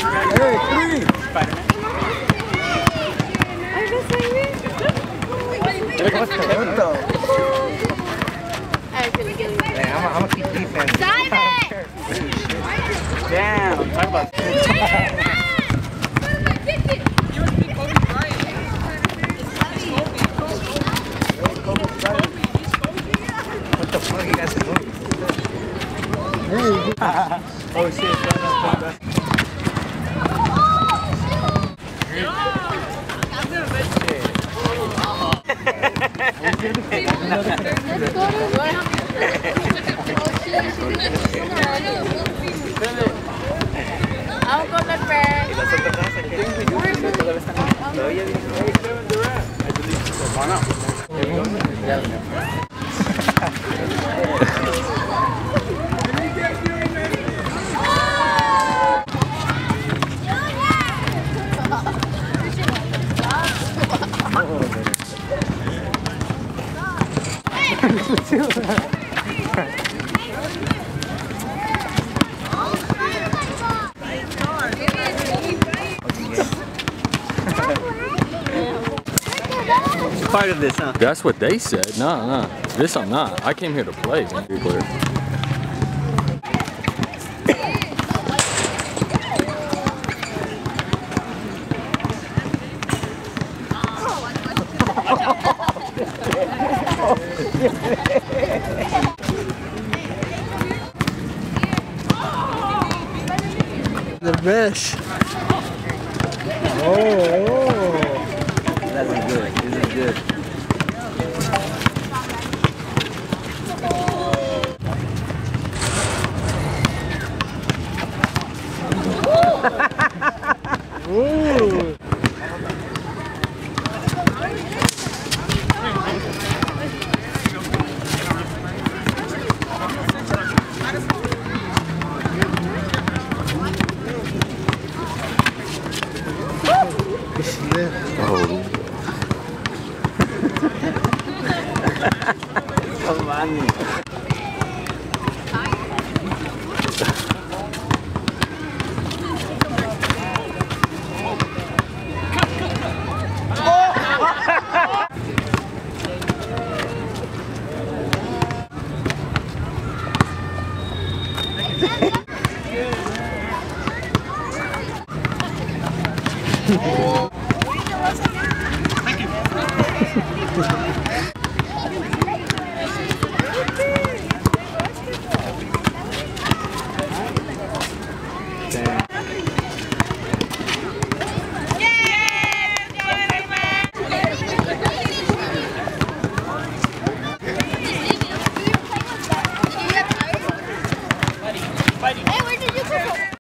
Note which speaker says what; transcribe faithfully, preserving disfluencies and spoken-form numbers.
Speaker 1: Hey, three.
Speaker 2: Spiderman.
Speaker 3: Hey, I'm gonna keep defense.
Speaker 2: Damn. Talk about.
Speaker 3: What the fuck you guys doing?
Speaker 1: Oh shit.
Speaker 4: I'll go look back.
Speaker 2: Part of this, huh?
Speaker 1: That's what they said. No, no. This I'm not. I came here to play. Man. Be clear.
Speaker 3: The mesh. Oh, oh. That's good. This is good. Ooh.
Speaker 1: Oh.
Speaker 2: Come on. Thank you.
Speaker 4: Hey, where did you go?